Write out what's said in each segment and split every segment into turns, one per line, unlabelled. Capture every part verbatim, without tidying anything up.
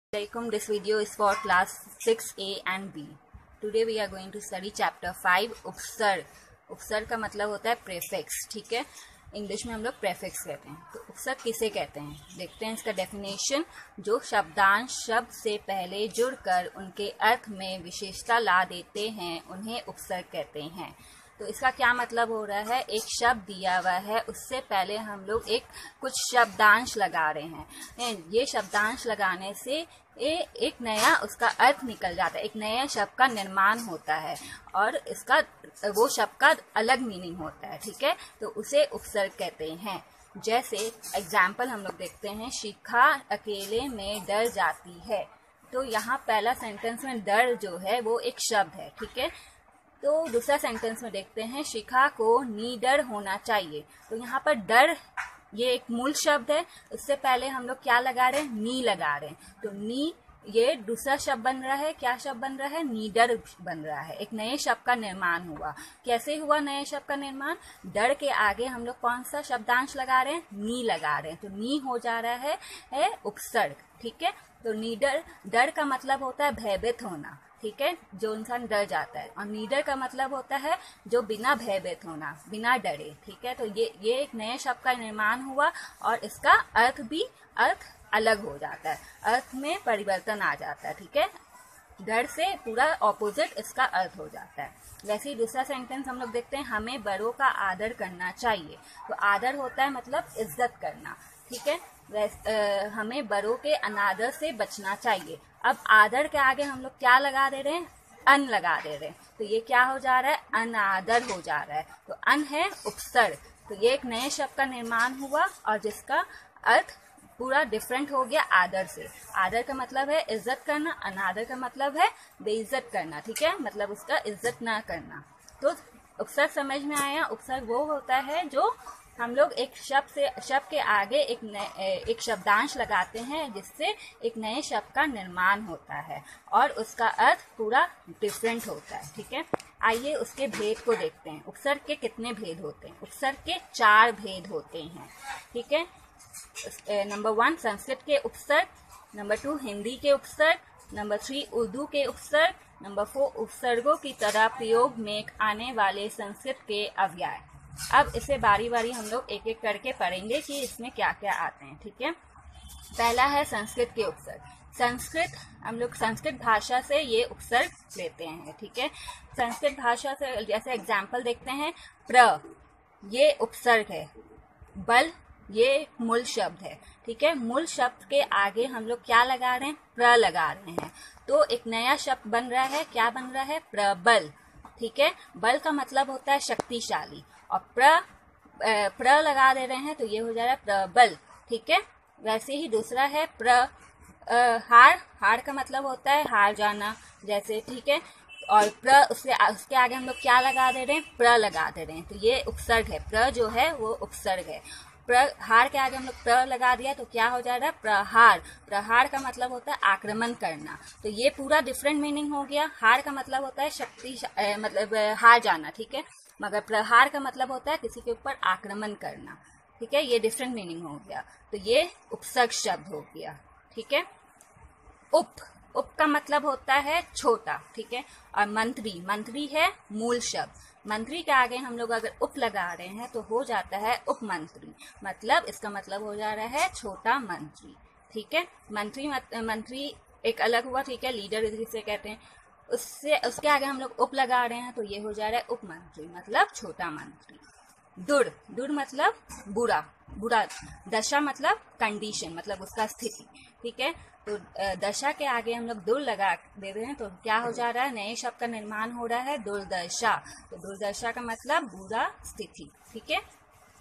Assalamualaikum. This video is for class six A and B. Today we are going to study chapter five उपसर्ग. उपसर्ग का मतलब होता है प्रेफिक्स. ठीक है, इंग्लिश में हम लोग प्रेफिक्स कहते हैं. तो उपसर्ग किसे कहते हैं, देखते हैं इसका डेफिनेशन. जो शब्दांश शब्द से पहले जुड़कर उनके अर्थ में विशेषता ला देते हैं उन्हें उपसर्ग कहते हैं. तो इसका क्या मतलब हो रहा है, एक शब्द दिया हुआ है, उससे पहले हम लोग एक कुछ शब्दांश लगा रहे हैं. ये शब्दांश लगाने से ये एक नया उसका अर्थ निकल जाता है, एक नया शब्द का निर्माण होता है और इसका वो शब्द का अलग मीनिंग होता है. ठीक है, तो उसे उपसर्ग कहते हैं. जैसे एग्जाम्पल हम लोग देखते हैं, शिखा अकेले में डर जाती है. तो यहाँ पहला सेंटेंस में डर जो है वो एक शब्द है. ठीक है, तो दूसरा सेंटेंस में देखते हैं, शिखा को निडर होना चाहिए. तो यहाँ पर डर ये एक मूल शब्द है, इससे पहले हम लोग क्या लगा रहे हैं, नी लगा रहे हैं. तो नी ये दूसरा शब्द बन रहा है. क्या शब्द बन रहा है, निडर बन रहा है. एक नए शब्द का निर्माण हुआ. कैसे हुआ नए शब्द का निर्माण, डर के आगे हम लोग कौन सा शब्दांश लगा रहे हैं, नी लगा रहे हैं. तो नी हो जा रहा है, है उपसर्ग. ठीक है, तो निडर, डर का मतलब होता है भयभीत होना. ठीक है, जो इंसान डर जाता है. और निडर का मतलब होता है जो बिना भयभीत होना, बिना डरे. ठीक है, तो ये ये एक नए शब्द का निर्माण हुआ और इसका अर्थ भी अर्थ अलग हो जाता है, अर्थ में परिवर्तन आ जाता है. ठीक है, डर से पूरा ऑपोजिट इसका अर्थ हो जाता है. वैसे ही दूसरा सेंटेंस हम लोग देखते हैं, हमें बड़ों का आदर करना चाहिए. तो आदर होता है मतलब इज्जत करना. ठीक है, वैसे हमें बड़ों के अनादर से बचना चाहिए. अब आदर के आगे हम लोग क्या लगा दे रहे हैं, अन लगा दे रहे हैं. तो ये क्या हो जा रहा है, अनादर हो जा रहा है. तो अन है उपसर्ग. तो ये एक नए शब्द का निर्माण हुआ और जिसका अर्थ पूरा डिफरेंट हो गया आदर से. आदर का मतलब है इज्जत करना, अनादर का मतलब है बेइज्जत करना. ठीक है, मतलब उसका इज्जत ना करना. तो उपसर्ग समझ में आया. उपसर्ग वो होता है जो हम लोग एक शब्द से शब्द के आगे एक नए एक शब्दांश लगाते हैं जिससे एक नए शब्द का निर्माण होता है और उसका अर्थ पूरा डिफरेंट होता है. ठीक है, आइए उसके भेद को देखते हैं. उपसर्ग के कितने भेद होते हैं, उपसर्ग के चार भेद होते हैं. ठीक है, नंबर वन संस्कृत के उपसर्ग, नंबर टू हिंदी के उपसर्ग, नंबर थ्री उर्दू के उपसर्ग, नंबर फोर उपसर्गों की तरह प्रयोग में आने वाले संस्कृत के अव्यय. अब इसे बारी बारी हम लोग एक एक करके पढ़ेंगे कि इसमें क्या क्या आते हैं. ठीक है, पहला है संस्कृत के उपसर्ग. संस्कृत हम लोग संस्कृत भाषा से ये उपसर्ग लेते हैं. ठीक है, संस्कृत भाषा से जैसे एग्जाम्पल देखते हैं, प्र ये उपसर्ग है, बल ये मूल शब्द है. ठीक है, मूल शब्द के आगे हम लोग क्या लगा रहे हैं, प्र लगा रहे हैं. तो एक नया शब्द बन रहा है. क्या बन रहा है, प्रबल. ठीक है, बल का मतलब होता है शक्तिशाली और प्र प्र लगा दे रहे हैं तो ये हो जा रहा है प्रबल. ठीक है, वैसे ही दूसरा है प्र हार. हार का मतलब होता है हार जाना जैसे. ठीक है, और प्र उसके उसके आगे हम लोग क्या लगा दे रहे हैं, प्र लगा दे रहे हैं. तो ये उपसर्ग है, प्र जो है वो उपसर्ग है. हार के आगे हम लोग प्र लगा दिया तो क्या हो जा रहा है, प्रहार. प्रहार का मतलब होता है आक्रमण करना. तो ये पूरा डिफरेंट मीनिंग हो गया. हार का मतलब होता है शक्ति मतलब हार जाना. ठीक है, मगर प्रहार का मतलब होता है किसी के ऊपर आक्रमण करना. ठीक है, ये डिफरेंट मीनिंग हो गया. तो ये उपसर्ग शब्द हो गया. ठीक है, उप उप का मतलब होता है छोटा. ठीक है, और मंत्री, मंत्री है मूल शब्द. मंत्री के आगे हम लोग अगर उप लगा रहे हैं तो हो जाता है उपमंत्री. मतलब इसका मतलब हो जा रहा है छोटा मंत्री. ठीक है, मंत्री मत, मंत्री एक अलग हुआ. ठीक है, लीडर जिसे कहते हैं, उससे उसके आगे हम लोग उप लगा रहे हैं तो ये हो जा रहा है उपमंत्री, मतलब छोटा मंत्री. दुर, दुर मतलब बुरा, बुरा. दशा मतलब कंडीशन, मतलब उसका स्थिति. ठीक है, तो दशा के आगे हम लोग दुर लगा दे रहे हैं तो क्या हो जा रहा है, नए शब्द का निर्माण हो रहा है, दुर्दशा. तो दुर्दशा का मतलब बुरा स्थिति. ठीक है,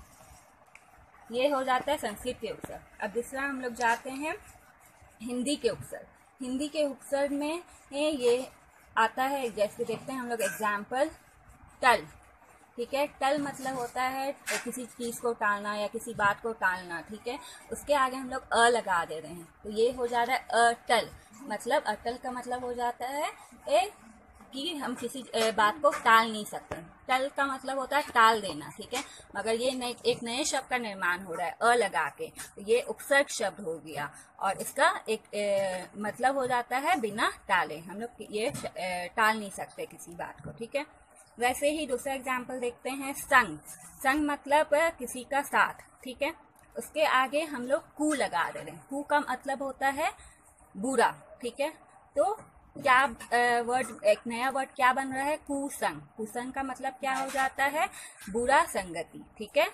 ये हो जाता है संस्कृत के उपसर्ग. अब दूसरा हम लोग जाते हैं हिंदी के उपसर्ग. हिंदी के उपसर्ग में ये आता है, जैसे देखते हैं हम लोग एग्जाम्पल, टल. ठीक है, टल मतलब होता है किसी चीज को टालना या किसी बात को टालना. ठीक है, उसके आगे हम लोग अ लगा दे रहे हैं तो ये हो जा रहा है अटल. मतलब अटल का मतलब हो जाता है ए, कि हम किसी बात को टाल नहीं सकते. टल का मतलब होता है टाल देना, ठीक है। मगर ये नए, एक नए शब्द का निर्माण हो रहा है अ लगा के, तो ये उपसर्ग शब्द हो गया और इसका एक ए, मतलब हो जाता है बिना टाले। हम लोग ये ए, टाल नहीं सकते किसी बात को, ठीक है। वैसे ही दूसरा एग्जाम्पल देखते हैं, संग। संग मतलब किसी का साथ, ठीक है। उसके आगे हम लोग कू लगा दे रहे हैं। कू का मतलब होता है बुरा, ठीक है। तो क्या वर्ड, एक नया वर्ड क्या बन रहा है, कुसंग। कुसंग का मतलब क्या हो जाता है, बुरा संगति, ठीक है।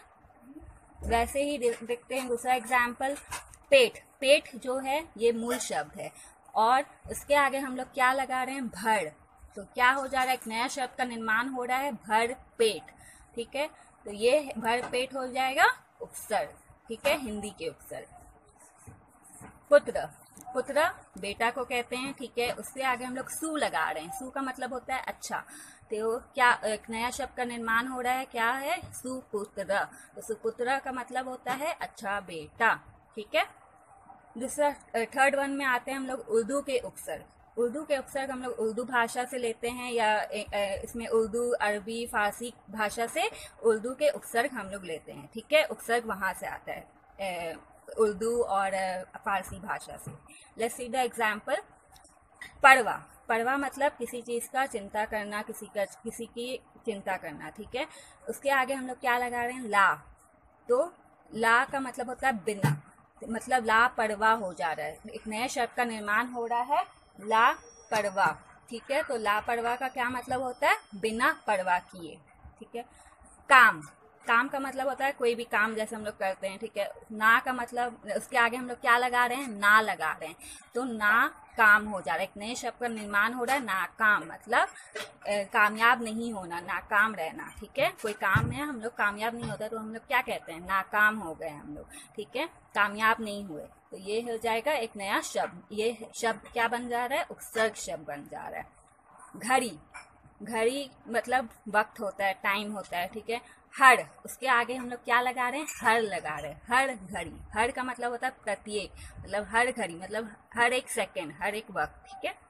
वैसे ही देखते हैं दूसरा एग्जाम्पल, पेट। पेट जो है ये मूल शब्द है और इसके आगे हम लोग क्या लगा रहे हैं, भर। तो क्या हो जा रहा है, एक नया शब्द का निर्माण हो रहा है, भर पेट, ठीक है। तो ये भर पेट हो जाएगा उपसर्ग, ठीक है, हिंदी के उपसर्ग। पुत्र, पुत्र बेटा को कहते हैं, ठीक है। उससे आगे हम लोग सु लगा रहे हैं। सु का मतलब होता है अच्छा। तो क्या एक नया शब्द का निर्माण हो रहा है, क्या है, सुपुत्र। तो सुपुत्र का मतलब होता है अच्छा बेटा, ठीक है। दूसरा थर्ड वन में आते हैं हम लोग उर्दू के उपसर्ग। उर्दू के उपसर्ग हम लोग उर्दू भाषा से लेते हैं या इसमें उर्दू, अरबी, फारसी भाषा से उर्दू के उपसर्ग हम लोग लेते हैं, ठीक है। उपसर्ग वहां से आता है उर्दू और फारसी भाषा से। लेट्स सी द एग्जाम्पल, पड़वा। पड़वा मतलब किसी चीज का चिंता करना, किसी का किसी की चिंता करना, ठीक है। उसके आगे हम लोग क्या लगा रहे हैं, ला। तो ला का मतलब होता है बिना, मतलब ला परवा हो जा रहा है, एक नए शब्द का निर्माण हो रहा है, ला परवा, ठीक है। तो ला परवा का क्या मतलब होता है, बिना परवाह किए, ठीक है। काम। काम का मतलब होता है कोई भी काम जैसे हम लोग करते हैं, ठीक है। ना का मतलब, उसके आगे हम लोग क्या लगा रहे हैं, ना लगा रहे हैं। तो ना काम हो जा रहा है, एक नए शब्द का निर्माण हो रहा है, ना काम मतलब ए, कामयाब नहीं होना, नाकाम रहना, ठीक है। कोई काम है हम लोग कामयाब नहीं होता तो हम लोग क्या कहते हैं, नाकाम हो गए हम लोग, ठीक है, कामयाब नहीं हुए। तो ये हो जाएगा एक नया शब्द। ये शब्द क्या बन जा रहा है, उपसर्ग शब्द बन जा रहा है। घड़ी। घड़ी मतलब वक्त होता है, टाइम होता है, ठीक है। हर, उसके आगे हम लोग क्या लगा रहे हैं, हर लगा रहे हैं, हर घड़ी। हर का मतलब होता है प्रत्येक, मतलब हर घड़ी मतलब हर एक सेकंड, हर एक वक्त, ठीक है।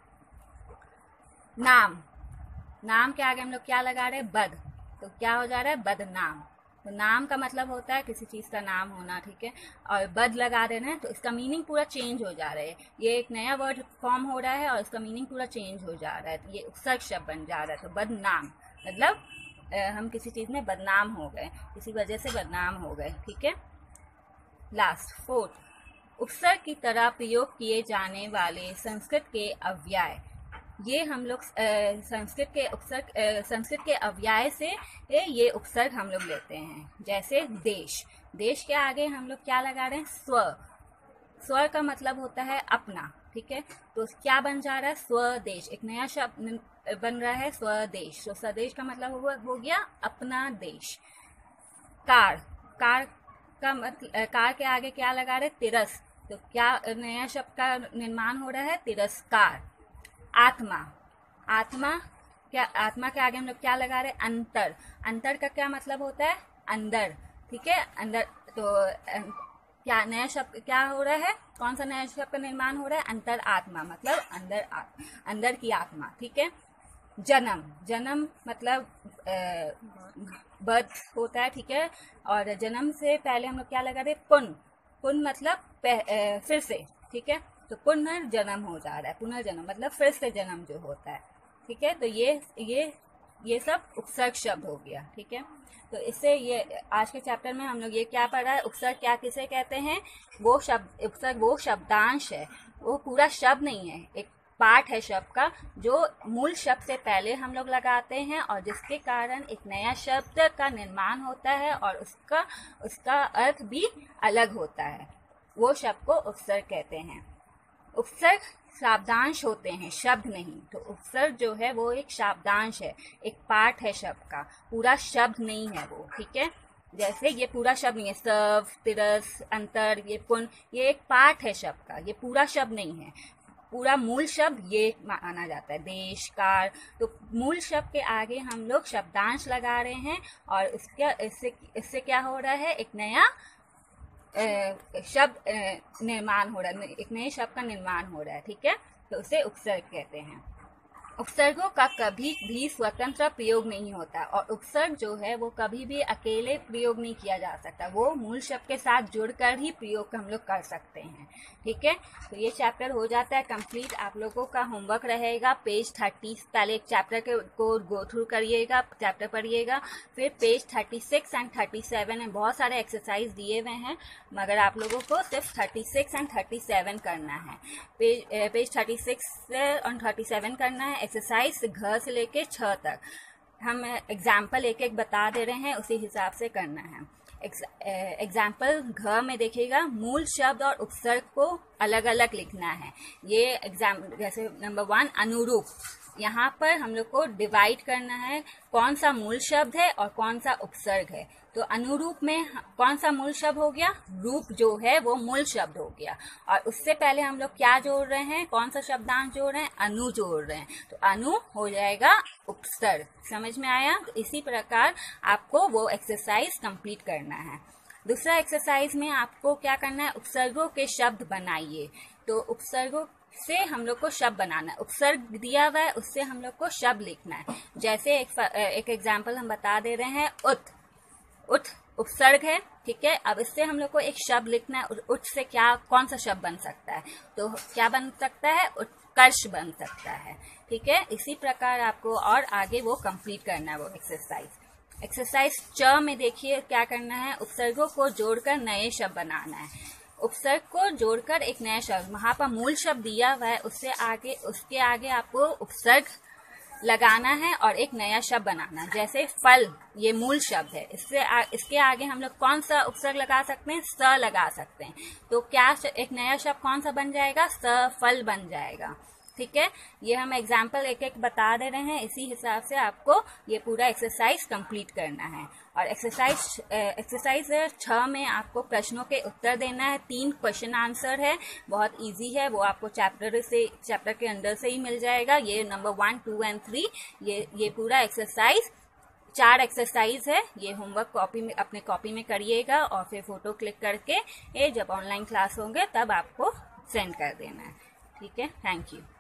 नाम। नाम के आगे हम लोग क्या लगा रहे हैं, बद। तो क्या हो जा रहा है, बदनाम। तो नाम का मतलब होता है किसी चीज का नाम होना, ठीक है। और बद लगा देना है तो इसका मीनिंग पूरा चेंज हो जा रहा है। ये एक नया वर्ड फॉर्म हो रहा है और इसका मीनिंग पूरा चेंज हो जा रहा है, तो ये उपसर्ग शब्द बन जा रहा है। तो बदनाम मतलब हम किसी चीज में बदनाम हो गए, किसी वजह से बदनाम हो गए, ठीक है। लास्ट फोर्थ, उपसर्ग की तरह प्रयोग किए जाने वाले संस्कृत के अव्यय। ये हम लोग संस्कृत के उपसर्ग, संस्कृत के अव्यय से ये उपसर्ग हम लोग लेते हैं। जैसे देश। देश के आगे हम लोग क्या लगा रहे हैं, स्व। स्व का मतलब होता है अपना, ठीक है। तो क्या बन जा रहा है, स्वदेश, एक नया शब्द बन रहा है, स्वदेश। तो स्वदेश का मतलब हो, हो गया अपना देश। कार। कार का मतलब, कार के आगे क्या लगा रहे, तिरस। तो क्या नया शब्द का निर्माण हो रहा है, तिरस्कार। आत्मा। आत्मा क्या, आत्मा के आगे हम लोग क्या लगा रहे हैं, अंतर। अंतर का क्या मतलब होता है, अंदर, ठीक है, अंदर। तो क्या नया शब्द क्या हो रहा है, कौन सा नया शब्द का निर्माण हो रहा है, अंतर आत्मा मतलब अंदर आत्मा, अंदर की आत्मा, ठीक है। जन्म। जन्म मतलब बर्थ होता है, ठीक है। और जन्म से पहले हम लोग क्या लगा रहे, पुन। पुन मतलब फिर से, ठीक है। तो पुनर्जन्म हो जा रहा है, पुनर्जन्म मतलब फिर से जन्म जो होता है, ठीक है। तो ये ये ये सब उपसर्ग शब्द हो गया, ठीक है। तो इससे ये आज के चैप्टर में हम लोग ये क्या पढ़ा है, उपसर्ग क्या किसे कहते हैं, वो शब्द, उपसर्ग वो शब्दांश है, वो पूरा शब्द नहीं है, एक पार्ट है शब्द का जो मूल शब्द से पहले हम लोग लगाते हैं और जिसके कारण एक नया शब्द का निर्माण होता है और उसका उसका अर्थ भी अलग होता है, वो शब्द को उपसर्ग कहते हैं। उपसर्ग शब्दांश होते हैं, शब्द नहीं। तो उपसर्ग जो है वो एक शब्दांश है, एक पार्ट है शब्द का, पूरा शब्द नहीं है वो, ठीक है। जैसे ये पूरा शब्द नहीं है, सर्व, तिरस, अंतर, ये पुन, ये एक पार्ट है शब्द का, ये पूरा शब्द नहीं है। पूरा मूल शब्द ये माना जाता है, देश, कार। तो मूल शब्द के आगे हम लोग शब्दांश लगा रहे हैं और इसके इससे इससे क्या हो रहा है, एक नया शब्द निर्माण हो रहा है, एक नए शब्द का निर्माण हो रहा है, ठीक है। तो उसे उपसर्ग कहते हैं। उपसर्गों का कभी भी स्वतंत्र प्रयोग नहीं होता और उपसर्ग जो है वो कभी भी अकेले प्रयोग नहीं किया जा सकता, वो मूल शब्द के साथ जुड़कर ही प्रयोग हम लोग कर सकते हैं। ठीक है, तो ये चैप्टर हो जाता है कंप्लीट। आप लोगों का होमवर्क रहेगा पेज थर्टी, पहले एक चैप्टर के को गो थ्रू करिएगा, चैप्टर पढ़िएगा, फिर page thirty six and thirty seven में बहुत सारे एक्सरसाइज दिए हुए हैं, मगर आप लोगों को सिर्फ thirty six and thirty seven करना है। पेज पेज थर्टी सिक्स और थर्टी सेवन करना है। एक्सरसाइज घ से लेके छ तक हम एग्जाम्पल एक एक बता दे रहे हैं, उसी हिसाब से करना है। एग्जाम्पल घ में देखिएगा, मूल शब्द और उपसर्ग को अलग अलग लिखना है। ये एग्जाम जैसे नंबर वन अनुरूप, यहाँ पर हम लोग को डिवाइड करना है कौन सा मूल शब्द है और कौन सा उपसर्ग है। तो अनुरूप में कौन सा मूल शब्द हो गया, रूप जो है वो मूल शब्द हो गया, और उससे पहले हम लोग क्या जोड़ रहे हैं, कौन सा शब्दांश जोड़ रहे हैं, अनु जोड़ रहे हैं, तो अनु हो जाएगा उपसर्ग। समझ में आया? तो इसी प्रकार आपको वो एक्सरसाइज कंप्लीट करना है। दूसरा एक्सरसाइज में आपको क्या करना है, उपसर्गों के शब्द बनाइए। तो उपसर्गों से हम लोग को शब्द बनाना है, उपसर्ग दिया हुआ है उससे हम लोग को शब्द लिखना है। जैसे एक एक एग्जाम्पल हम बता दे रहे हैं, उठ, उठ उपसर्ग है, ठीक है। अब इससे हम लोग को एक शब्द लिखना है, उठ से क्या कौन सा शब्द बन सकता है, तो क्या बन सकता है, उत्कर्ष बन सकता है, ठीक है। इसी प्रकार आपको और आगे वो कंप्लीट करना है वो एक्सरसाइज। एक्सरसाइज च में देखिए क्या करना है, उपसर्गों को जोड़कर नए शब्द बनाना है। उपसर्ग को जोड़कर एक नया शब्द, वहां पर मूल शब्द दिया हुआ है, उससे आगे उसके आगे आपको उपसर्ग लगाना है और एक नया शब्द बनाना। जैसे फल, ये मूल शब्द है, इससे आ, इसके आगे हम लोग कौन सा उपसर्ग लगा सकते हैं, स लगा सकते हैं। तो क्या एक नया शब्द कौन सा बन जाएगा, सफल बन जाएगा, ठीक है। ये हम एग्जाम्पल एक एक बता दे रहे हैं, इसी हिसाब से आपको ये पूरा एक्सरसाइज कंप्लीट करना है। और एक्सरसाइज एक्सरसाइज छ में आपको प्रश्नों के उत्तर देना है, तीन क्वेश्चन आंसर है, बहुत इजी है, वो आपको चैप्टर से चैप्टर के अंदर से ही मिल जाएगा। ये number one two and three, ये ये पूरा एक्सरसाइज चार एक्सरसाइज है। ये होमवर्क कॉपी में अपने कॉपी में करिएगा और फिर फोटो क्लिक करके ये जब ऑनलाइन क्लास होंगे तब आपको सेंड कर देना है, ठीक है। Thank you.